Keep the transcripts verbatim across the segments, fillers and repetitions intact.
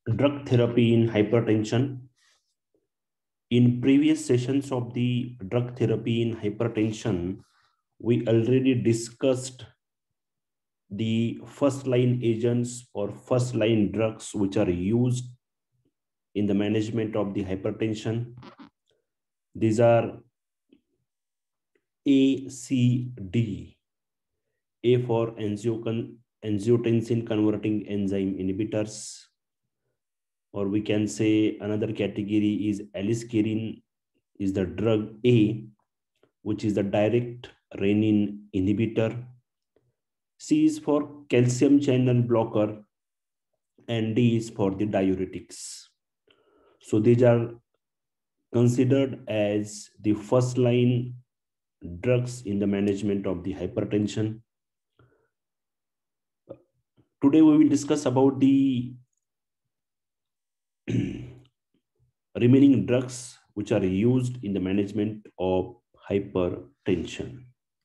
drug therapy in hypertension. In previous sessions of the drug therapy in hypertension, we already discussed the first line agents or first line drugs which are used in the management of the hypertension. These are A, C, D. A for angiotensin converting enzyme inhibitors, or we can say another category is aliskiren is the drug A, which is the direct renin inhibitor. C is for calcium channel blocker, and D is for the diuretics. So these are considered as the first line drugs in the management of the hypertension. Today we will discuss about the remaining drugs which are used in the management of hypertension.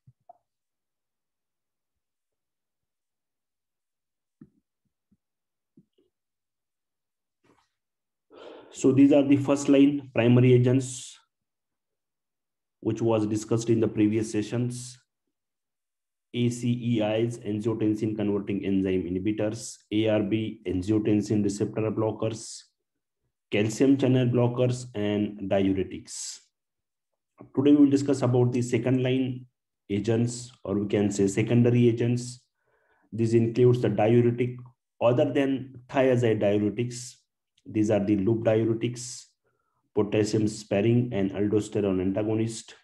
So these are the first line primary agents which was discussed in the previous sessions. A C E Is, angiotensin converting enzyme inhibitors, A R B, angiotensin receptor blockers, calcium channel blockers, and diuretics. Today we will discuss about the second line agents, or we can say secondary agents. This includes the diuretic other than thiazide diuretics. These are the loop diuretics, potassium sparing, and aldosterone antagonist.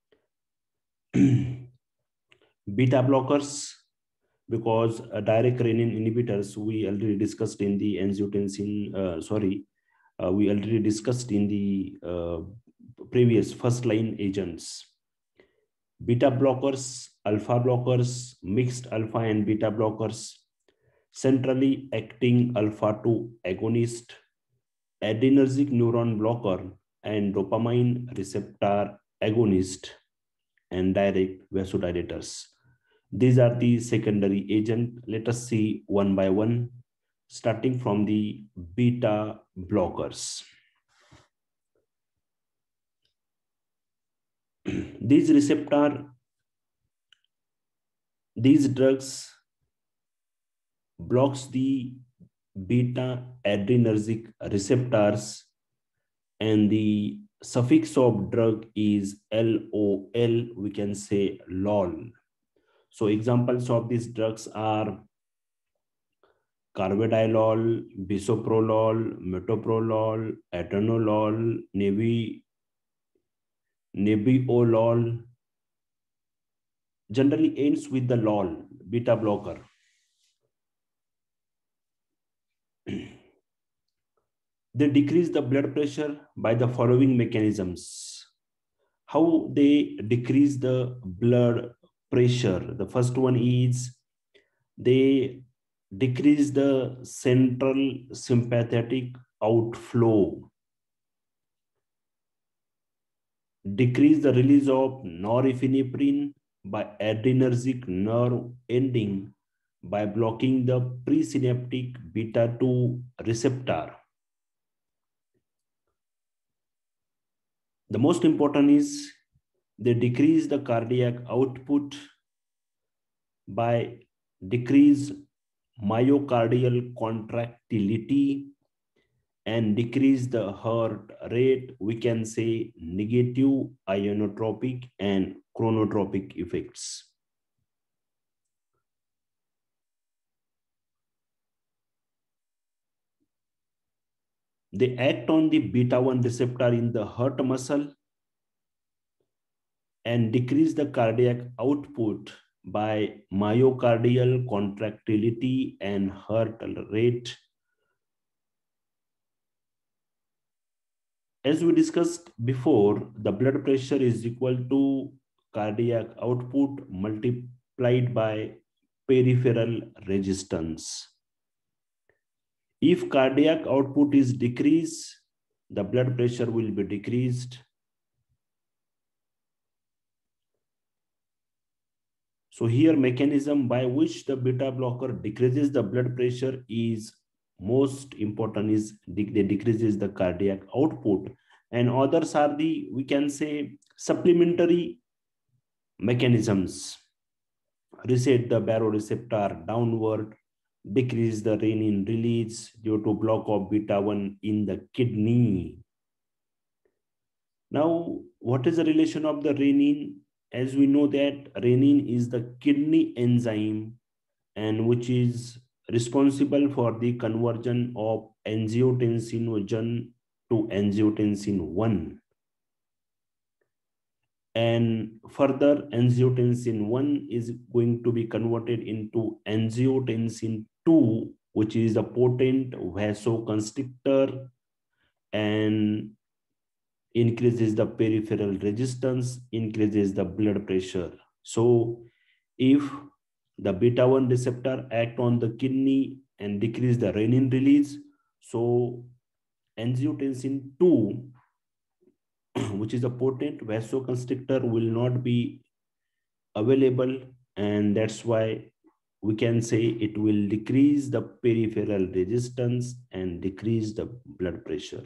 Beta blockers, because uh, direct renin inhibitors we already discussed in the angiotensin, uh, sorry, uh, we already discussed in the uh, previous first line agents. Beta blockers, alpha blockers, mixed alpha and beta blockers, centrally acting alpha two agonist, adrenergic neuron blocker, and dopamine receptor agonist, and direct vasodilators. These are the secondary agent. Let us see one by one, starting from the beta blockers. These receptor, these drugs blocks the beta adrenergic receptors, and the suffix of drug is L O L, we can say lol. So examples of these drugs are carvedilol, bisoprolol, metoprolol, atenolol, nebi, nebiolol, generally ends with the lol, beta blocker. They decrease the blood pressure by the following mechanisms. How they decrease the blood pressure? The first one is they decrease the central sympathetic outflow, decrease the release of norepinephrine by adrenergic nerve ending by blocking the presynaptic beta two receptor. The most important is they decrease the cardiac output by decrease myocardial contractility and decrease the heart rate. We can say negative ionotropic and chronotropic effects. They act on the beta one receptor in the heart muscle and decrease the cardiac output by myocardial contractility and heart rate. As we discussed before, the blood pressure is equal to cardiac output multiplied by peripheral resistance. If cardiac output is decreased, the blood pressure will be decreased. So here mechanism by which the beta blocker decreases the blood pressure is most important is they decreases the cardiac output, and others are the, we can say, supplementary mechanisms. Reset the baroreceptor downward, decrease the renin release due to block of beta one in the kidney. Now, what is the relation of the renin? As we know that renin is the kidney enzyme and which is responsible for the conversion of angiotensin one to angiotensin one. And further, angiotensin one is going to be converted into angiotensin two, which is a potent vasoconstrictor and increases the peripheral resistance, increases the blood pressure. So if the beta one receptor act on the kidney and decrease the renin release, so angiotensin two, which is a potent vasoconstrictor, will not be available, and that's why we can say it will decrease the peripheral resistance and decrease the blood pressure.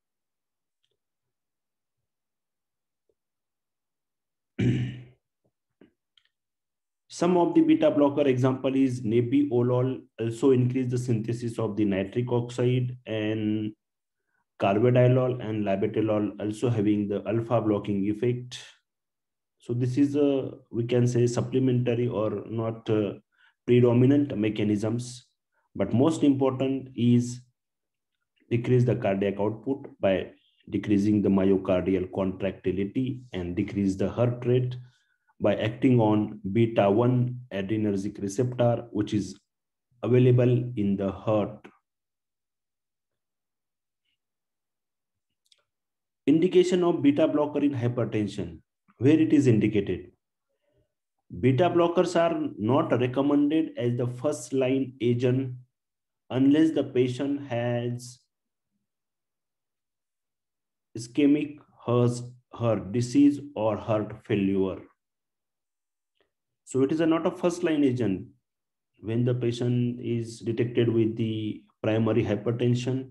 Some of the beta blocker example is nebivolol, also increase the synthesis of the nitric oxide, and carvedilol and labetalol also having the alpha blocking effect. So this is a, we can say, supplementary or not uh, predominant mechanisms, but most important is decrease the cardiac output by decreasing the myocardial contractility and decrease the heart rate by acting on beta one adrenergic receptor, which is available in the heart. Indication of beta blocker in hypertension, where it is indicated. Beta blockers are not recommended as the first line agent unless the patient has ischemic heart disease or heart failure. So it is a not a first line agent when the patient is detected with the primary hypertension.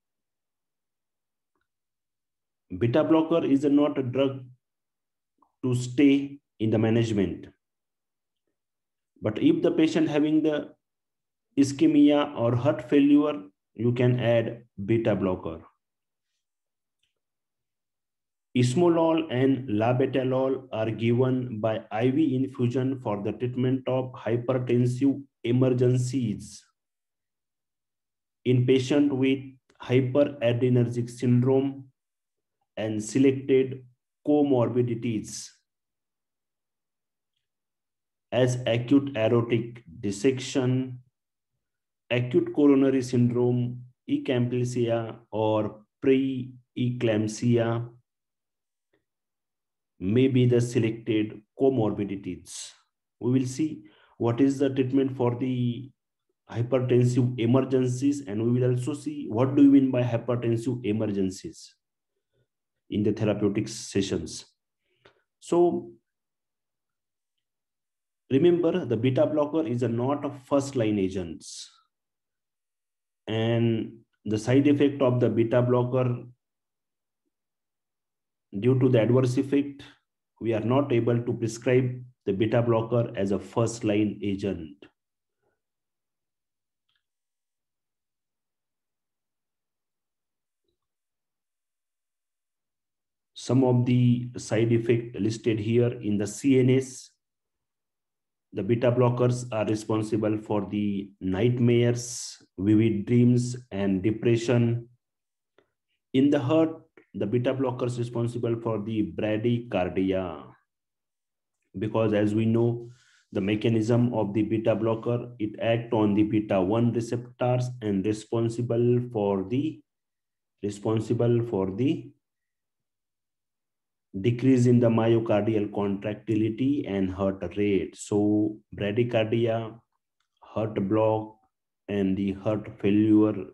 Beta blocker is not a drug to stay in the management. But if the patient having the ischemia or heart failure, you can add beta blocker. Esmolol and labetalol are given by I V infusion for the treatment of hypertensive emergencies in patient with hyperadrenergic syndrome and selected comorbidities as acute aortic dissection, acute coronary syndrome, eclampsia, or pre-eclampsia may be the selected comorbidities. We will see what is the treatment for the hypertensive emergencies, and we will also see what do you mean by hypertensive emergencies in the therapeutic sessions. So remember, the beta blocker is a not a first line agents, and the side effect of the beta blocker, due to the adverse effect, we are not able to prescribe the beta blocker as a first line agent. Some of the side effects listed here in the C N S. The beta blockers are responsible for the nightmares, vivid dreams, and depression. In the heart, the beta blockers responsible for the bradycardia, because as we know, the mechanism of the beta blocker, it acts on the beta one receptors and responsible for the responsible for the decrease in the myocardial contractility and heart rate. So bradycardia, heart block, and the heart failure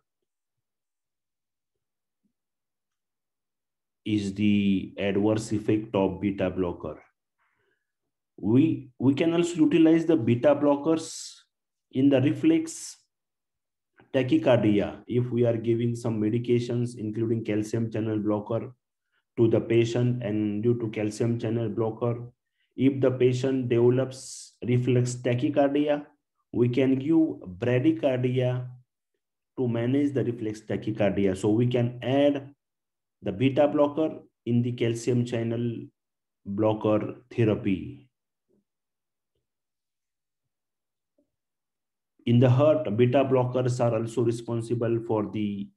is the adverse effect of beta blocker. We, we can also utilize the beta blockers in the reflex Tachycardia, if we are giving some medications, including calcium channel blocker to the patient, and due to calcium channel blocker, if the patient develops reflex tachycardia, we can give bradycardia to manage the reflex tachycardia. So we can add the beta blocker in the calcium channel blocker therapy. In the heart, beta blockers are also responsible for the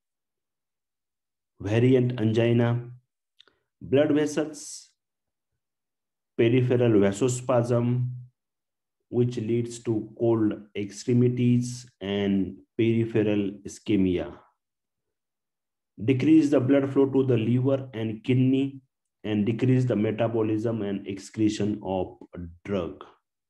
variant angina, blood vessels, peripheral vasospasm, which leads to cold extremities and peripheral ischemia. Decrease the blood flow to the liver and kidney, and decrease the metabolism and excretion of drug.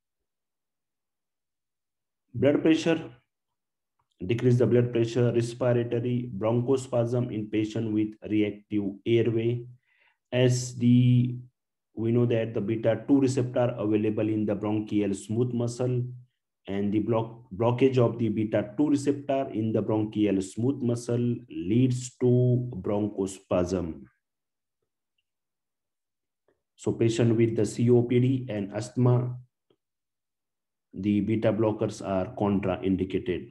Blood pressure, decrease the blood pressure, respiratory bronchospasm in patient with reactive airway, as the we know that the beta two receptor available in the bronchial smooth muscle, and the block blockage of the beta two receptor in the bronchial smooth muscle leads to bronchospasm. So patient with the C O P D and asthma, the beta blockers are contraindicated.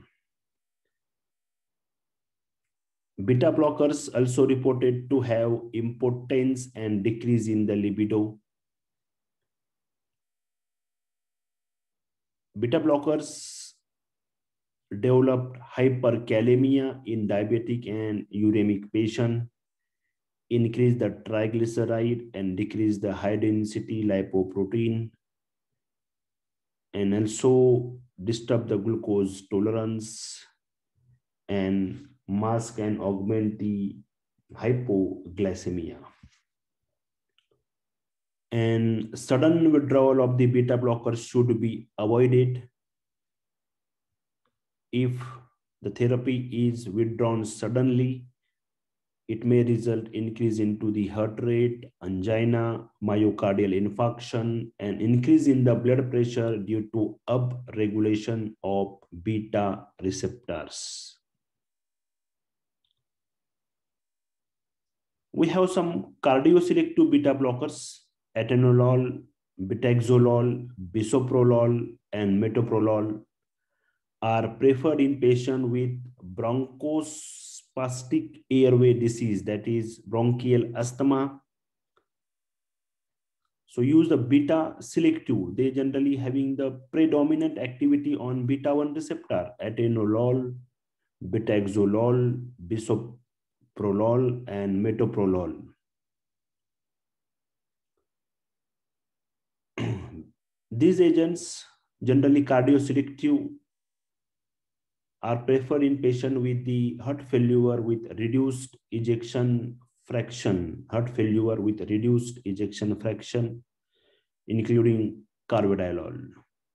Beta blockers also reported to have impotence and decrease in the libido. Beta blockers developed hyperkalemia in diabetic and uremic patient, increase the triglyceride and decrease the high density lipoprotein, and also disturb the glucose tolerance, and mask and augment the hypoglycemia. And sudden withdrawal of the beta blockers should be avoided. If the therapy is withdrawn suddenly, it may result increase into the heart rate, angina, myocardial infarction, and increase in the blood pressure due to upregulation of beta receptors. We have some cardioselective beta blockers: atenolol, betaxolol, bisoprolol, and metoprolol are preferred in patients with bronchospastic airway disease, that is bronchial asthma. So use the beta selective. They generally having the predominant activity on beta one receptor: atenolol, betaxolol, bisoprolol, and metoprolol. These agents, generally cardioselective, are preferred in patients with the heart failure with reduced ejection fraction, heart failure with reduced ejection fraction, including carvedilol.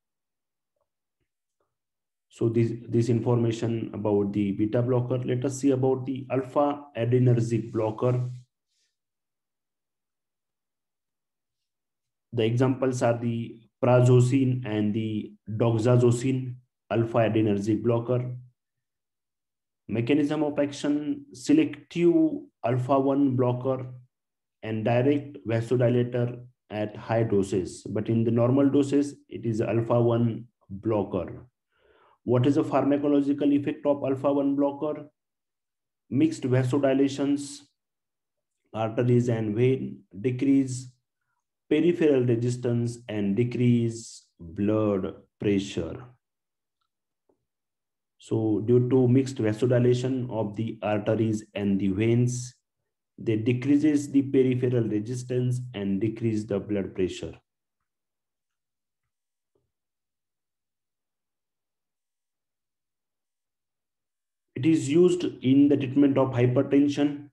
So this, this information about the beta blocker. Let us see about the alpha adrenergic blocker. The examples are the prazosin and the doxazosin, alpha adrenergic blocker. Mechanism of action: selective alpha one blocker and direct vasodilator at high doses, but in the normal doses, it is alpha one blocker. What is the pharmacological effect of alpha one blocker? Mixed vasodilations, arteries and vein, decrease peripheral resistance, and decrease blood pressure. So due to mixed vasodilation of the arteries and the veins, they decreases the peripheral resistance and decrease the blood pressure. It is used in the treatment of hypertension.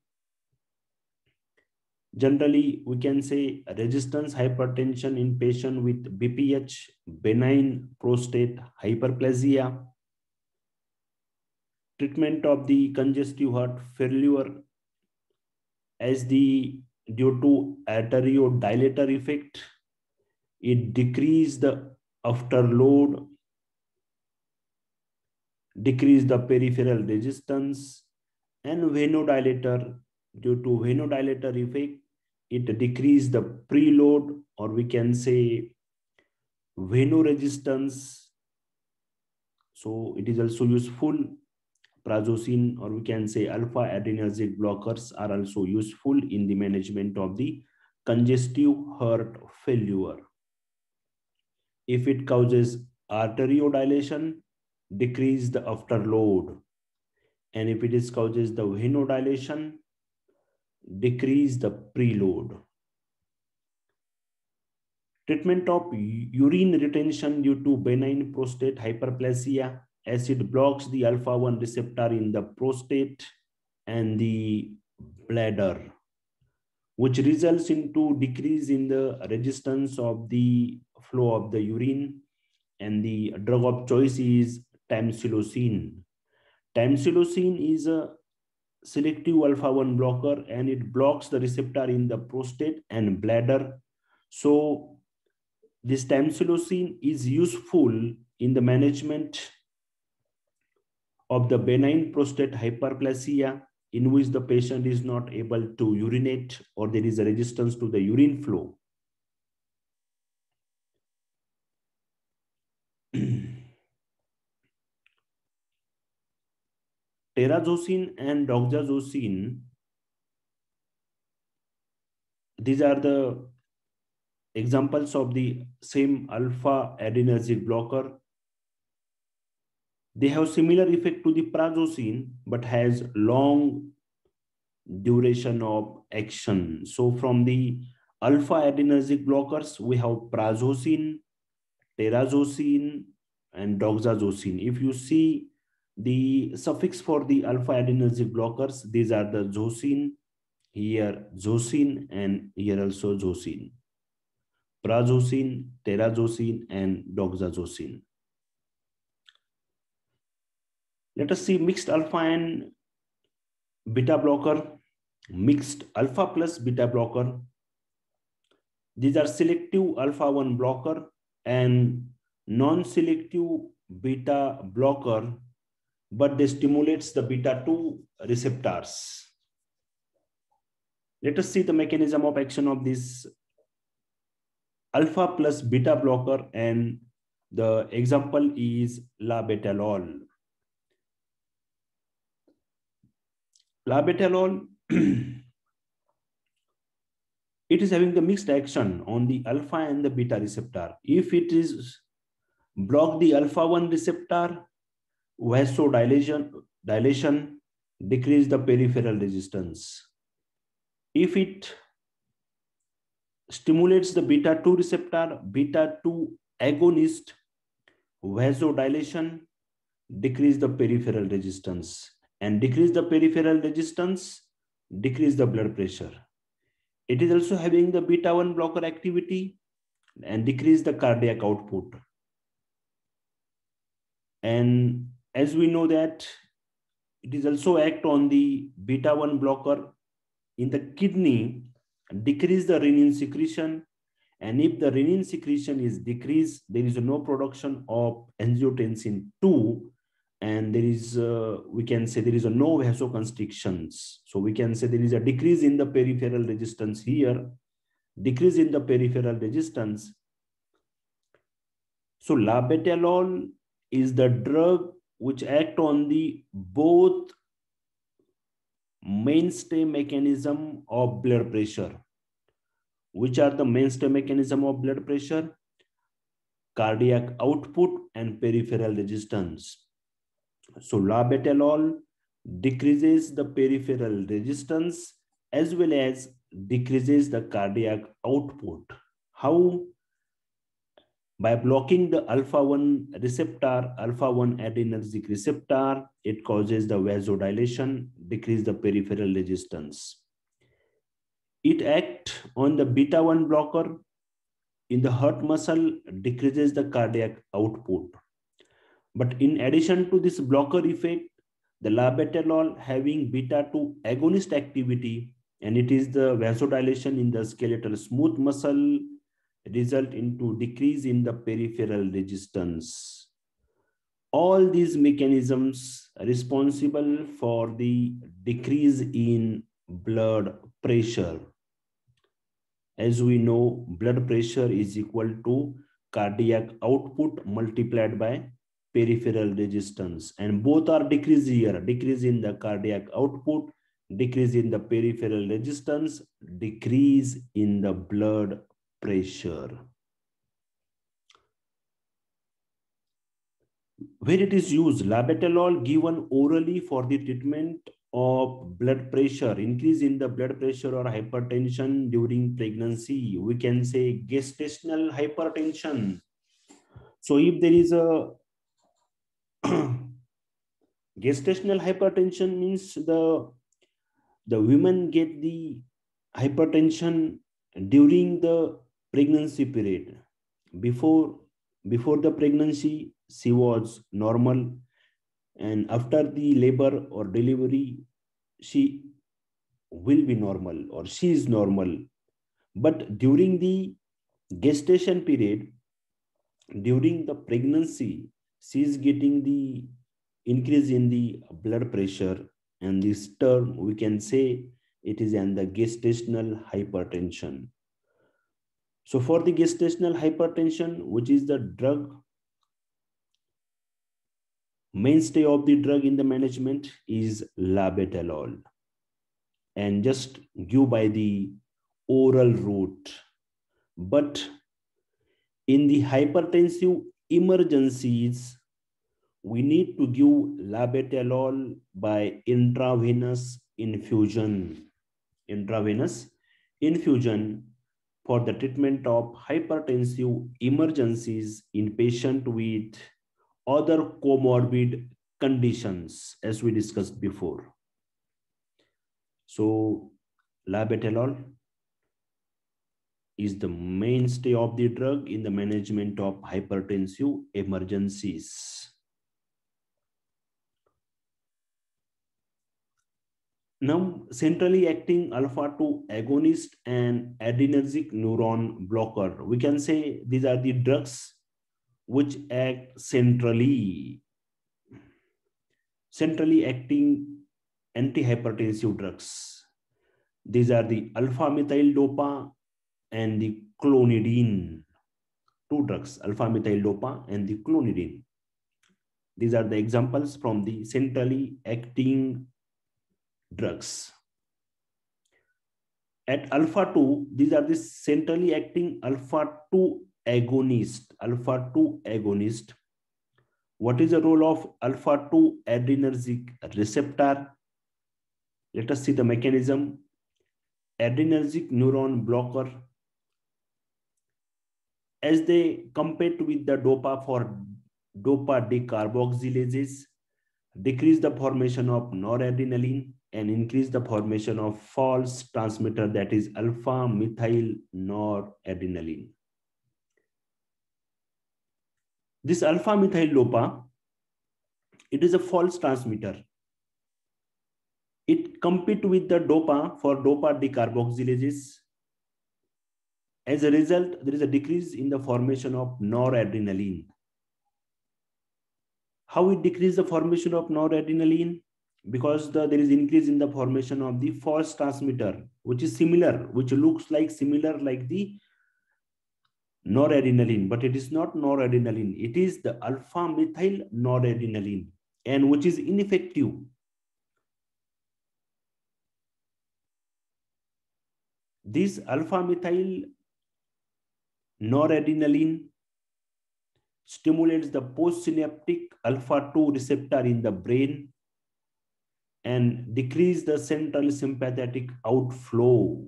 Generally, we can say resistance hypertension in patient with B P H, benign prostate hyperplasia. Treatment of the congestive heart failure, as the due to arteriodilator effect, it decreases the afterload, decrease the peripheral resistance, and vasodilator, due to vasodilator effect, it decrease the preload, or we can say vasoresistance. So it is also useful. Prazosin, or we can say alpha adrenergic blockers, are also useful in the management of the congestive heart failure. If it causes arteriodilation, decrease the afterload. And if it is causes the vasodilation, decrease the preload. Treatment of urine retention due to benign prostate hyperplasia, as it blocks the alpha one receptor in the prostate and the bladder, which results into decrease in the resistance of the flow of the urine, and the drug of choice is tamsulosin. Tamsulosin is a selective alpha one blocker, and it blocks the receptor in the prostate and bladder. So this tamsulosin is useful in the management of the benign prostate hyperplasia, in which the patient is not able to urinate, or there is a resistance to the urine flow. Terazosin and doxazosin, these are the examples of the same alpha adrenergic blocker. They have similar effect to the prazosin, but has long duration of action. So from the alpha adrenergic blockers, we have prazosin, terazosin, and doxazosin. If you see the suffix for the alpha adrenergic blockers, these are the zosin, here zosin, and here also zosin. Prazosin, terazosin, and doxazosin. Let us see mixed alpha and beta blocker. Mixed alpha plus beta blocker. These are selective alpha one blocker and non-selective beta blocker, but they stimulates the beta two receptors. Let us see the mechanism of action of this alpha plus beta blocker, and the example is labetalol. Labetalol, it is having the mixed action on the alpha and the beta receptor. If it is block the alpha one receptor, vasodilation, dilation, decrease the peripheral resistance. If it stimulates the beta two receptor, beta two agonist, vasodilation, decrease the peripheral resistance, and decrease the peripheral resistance, decrease the blood pressure. It is also having the beta one blocker activity and decrease the cardiac output. And as we know that it is also act on the beta one blocker in the kidney, decrease the renin secretion. And if the renin secretion is decreased, there is no production of angiotensin two, and there is, uh, we can say there is a no vasoconstrictions. So we can say there is a decrease in the peripheral resistance here, decrease in the peripheral resistance. So labetalol is the drug which act on the both mainstay mechanism of blood pressure. Which are the mainstay mechanism of blood pressure? Cardiac output and peripheral resistance. So labetalol decreases the peripheral resistance as well as decreases the cardiac output. How? By blocking the alpha one receptor, alpha one adrenergic receptor, it causes the vasodilation, decrease the peripheral resistance. It acts on the beta one blocker in the heart muscle, decreases the cardiac output. But in addition to this blocker effect, the labetalol having beta two agonist activity, and it is the vasodilation in the skeletal smooth muscle, result into decrease in the peripheral resistance. All these mechanisms are responsible for the decrease in blood pressure. As we know, blood pressure is equal to cardiac output multiplied by peripheral resistance, and both are decrease here, decrease in the cardiac output, decrease in the peripheral resistance, decrease in the blood pressure. Where it is used, labetalol given orally for the treatment of blood pressure, increase in the blood pressure or hypertension during pregnancy. We can say gestational hypertension. So if there is a gestational hypertension, means the the women get the hypertension during the pregnancy period. Before before the pregnancy, she was normal, and after the labor or delivery, she will be normal or she is normal. But during the gestation period, during the pregnancy, she is getting the increase in the blood pressure, and this term we can say it is in the gestational hypertension. So for the gestational hypertension, which is the drug, mainstay of the drug in the management is labetalol, and just give by the oral route. But in the hypertensive emergencies, we need to give labetalol by intravenous infusion. Intravenous infusion for the treatment of hypertensive emergencies in patients with other comorbid conditions, as we discussed before. So labetalol is the mainstay of the drug in the management of hypertensive emergencies. Now, centrally acting alpha two agonist and adrenergic neuron blocker. We can say these are the drugs which act centrally. Centrally acting antihypertensive drugs. These are the alpha-methyl dopa and the clonidine. Two drugs, alpha-methyl dopa and the clonidine. These are the examples from the centrally acting drugs. At alpha two, these are the centrally acting alpha two agonist. Alpha two agonist. What is the role of alpha two adrenergic receptor? Let us see the mechanism. Adrenergic neuron blocker. As they compete with the dopa for dopa decarboxylases, decrease the formation of noradrenaline and increase the formation of false transmitter, that is alpha methyl noradrenaline. This alpha methyl dopa, it is a false transmitter. It competes with the dopa for dopa decarboxylases. As a result, there is a decrease in the formation of noradrenaline. How it decreases the formation of noradrenaline? Because the, there is increase in the formation of the false transmitter, which is similar, which looks like similar like the noradrenaline, but it is not noradrenaline. It is the alpha methyl noradrenaline, and which is ineffective. This alpha methyl noradrenaline stimulates the postsynaptic alpha two receptor in the brain and decrease the central sympathetic outflow.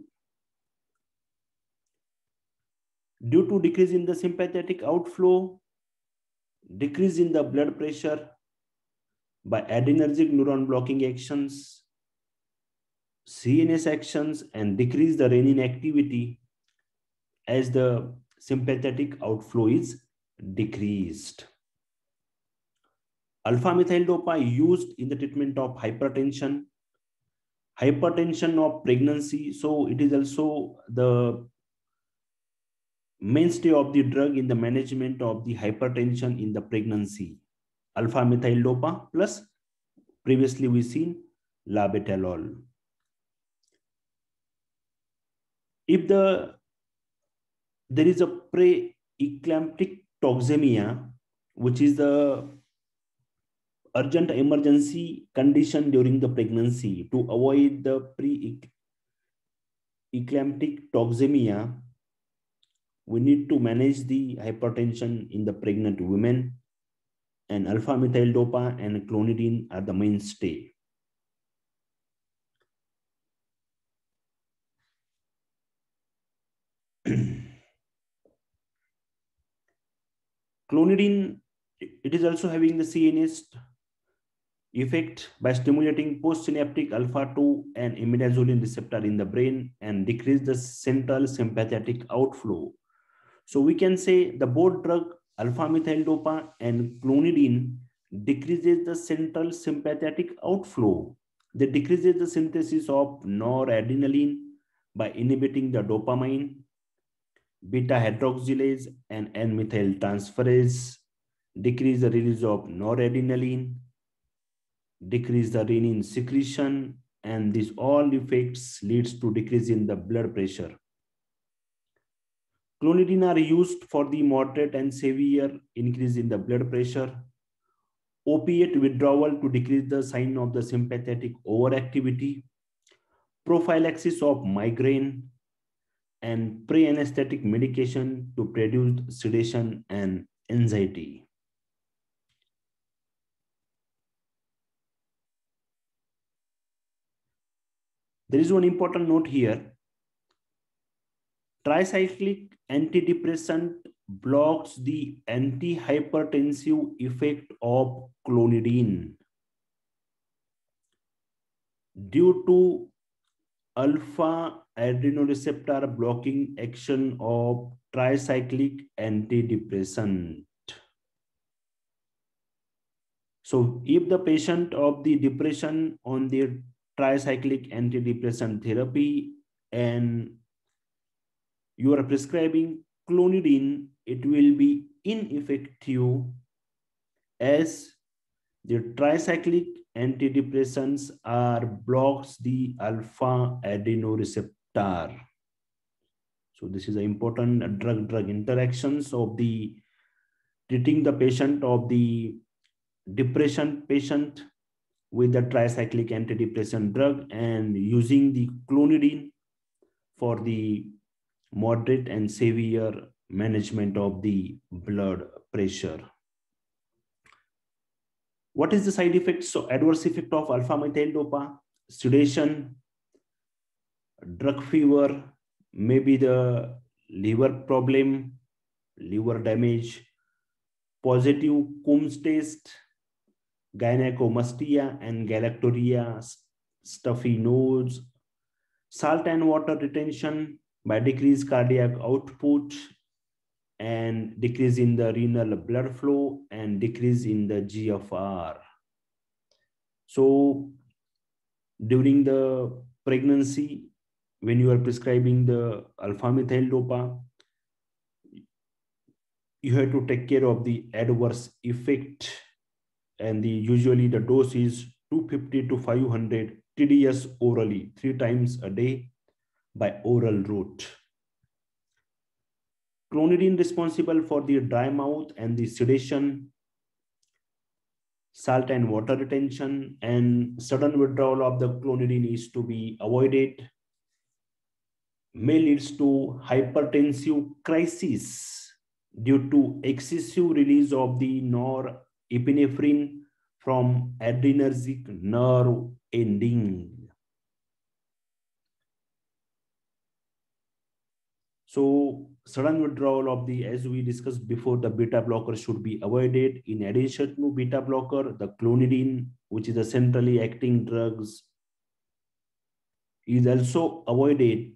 Due to decrease in the sympathetic outflow, decrease in the blood pressure by adrenergic neuron blocking actions, C N S actions, and decrease the renin activity as the sympathetic outflow is decreased. Alpha-methyl dopa used in the treatment of hypertension, hypertension of pregnancy. So it is also the mainstay of the drug in the management of the hypertension in the pregnancy. alpha methyl dopa plus previously we seen labetalol. If the there is a pre-eclamptic toxemia, which is the urgent emergency condition during the pregnancy, to avoid the pre-eclamptic toxemia, we need to manage the hypertension in the pregnant women, and alpha methyl dopa and clonidine are the mainstay. Clonidine, it is also having the C N S effect by stimulating postsynaptic alpha two and imidazoline receptor in the brain and decrease the central sympathetic outflow. So we can say the both drug alpha methyl dopa and clonidine decreases the central sympathetic outflow. They decreases the synthesis of noradrenaline by inhibiting the dopamine, beta hydroxylase and N-methyl transferase, decrease the release of noradrenaline, decrease the renin secretion, and these all effects leads to decrease in the blood pressure. Clonidine are used for the moderate and severe increase in the blood pressure, opiate withdrawal to decrease the sign of the sympathetic overactivity, prophylaxis of migraine, and pre-anesthetic medication to produce sedation and anxiety. There is one important note here. Tricyclic antidepressant blocks the antihypertensive effect of clonidine due to alpha adrenoreceptor blocking action of tricyclic antidepressant. So if the patient of the depression on the tricyclic antidepressant therapy and you are prescribing clonidine, it will be ineffective as the tricyclic antidepressants are blocks the alpha adrenoreceptor. So this is an important drug-drug interactions of the treating the patient of the depression patient with the tricyclic antidepressant drug and using the clonidine for the moderate and severe management of the blood pressure. What is the side effects? So adverse effect of alpha methyl dopa, sedation, drug fever, maybe the liver problem, liver damage, positive Coombs test, gynecomastia and galactorrhea, stuffy nose, salt and water retention by decreased cardiac output and decrease in the renal blood flow and decrease in the G F R. So during the pregnancy, when you are prescribing the alpha methyl dopa, you have to take care of the adverse effect, and the usually the dose is two fifty to five hundred T D S orally three times a day by oral route. Clonidine responsible for the dry mouth and the sedation, salt and water retention, and sudden withdrawal of the clonidine is to be avoided. May leads to hypertensive crisis due to excessive release of the norepinephrine from adrenergic nerve ending. So sudden withdrawal of the, as we discussed before, the beta blocker should be avoided. In addition to beta blocker, the clonidine, which is a centrally acting drugs, is also avoided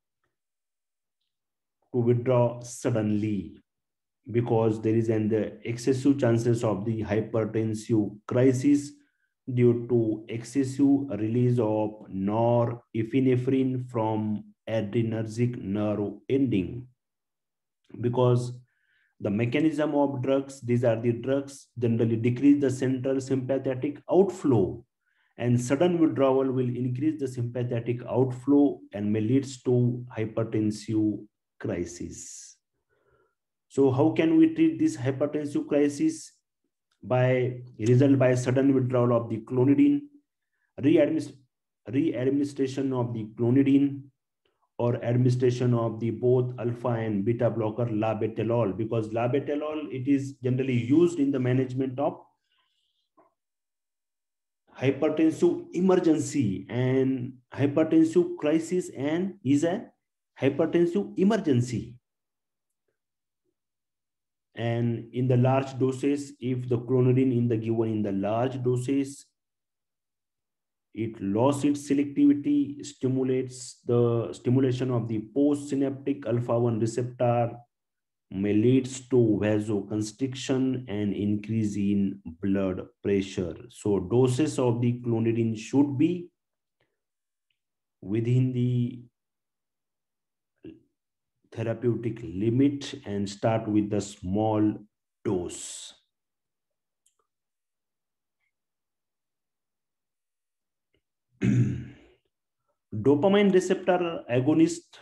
to withdraw suddenly because there is an the excessive chances of the hypertensive crisis due to excessive release of norepinephrine from adrenergic nerve ending, because The mechanism of drugs, these are the drugs generally decrease the central sympathetic outflow, and sudden withdrawal will increase the sympathetic outflow and may lead to hypertensive crisis. So how can we treat this hypertensive crisis? By result by sudden withdrawal of the clonidine, re-administration of the clonidine, or administration of the both alpha and beta blocker labetalol, because labetalol, it is generally used in the management of hypertensive emergency and hypertensive crisis, and is a hypertensive emergency. And in the large doses, if the clonidine in the given in the large doses, it loses its selectivity, stimulates the stimulation of the postsynaptic alpha one receptor, may leads to vasoconstriction and increase in blood pressure. So doses of the clonidine should be within the therapeutic limit and start with the small dose. Dopamine receptor agonist,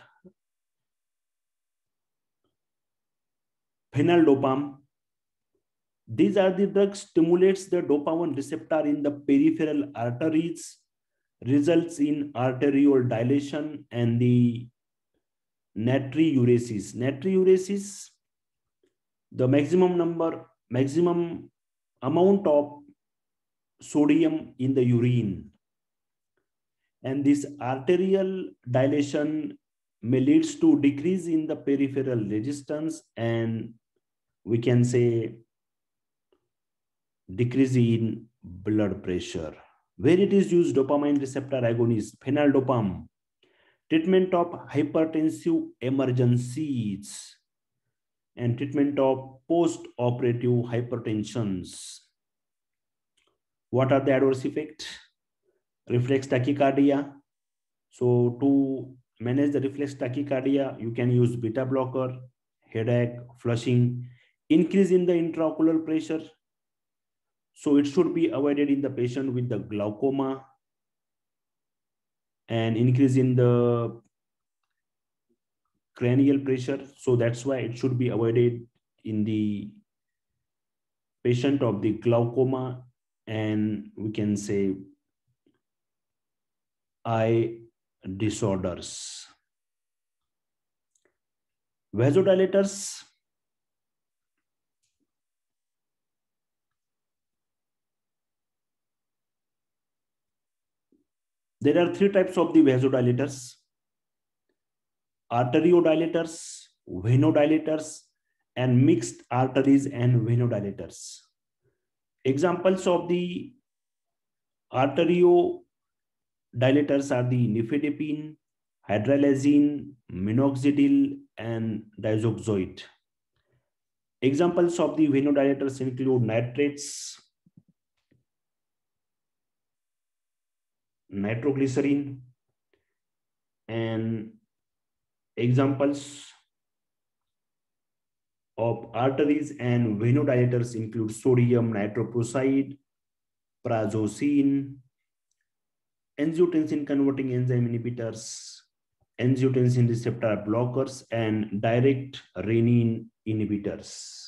phenaldopam. These are the drugs stimulates the dopamine receptor in the peripheral arteries, results in arterial dilation and the natriuresis. Natriuresis, the maximum number, maximum amount of sodium in the urine. And this arterial dilation may leads to decrease in the peripheral resistance, and we can say decrease in blood pressure. Where it is used, dopamine receptor agonist, phenaldopam, treatment of hypertensive emergencies and treatment of post-operative hypertensions. What are the adverse effects? Reflex tachycardia. So to manage the reflex tachycardia, you can use beta blocker, headache, flushing, increase in the intraocular pressure. So it should be avoided in the patient with the glaucoma, and increase in the cranial pressure. So that's why it should be avoided in the patient of the glaucoma, and we can say eye disorders. Vasodilators. There are three types of the vasodilators: arteriodilators, venodilators, and mixed arteries and venodilators. Examples of the arteriodilators are the nifedipine, hydralazine, minoxidil, and diazoxide. Examples of the venodilators include nitrates, nitroglycerin, and examples of arteries and venodilators include sodium nitroprusside, prazosin, angiotensin converting enzyme inhibitors, angiotensin receptor blockers, and direct renin inhibitors.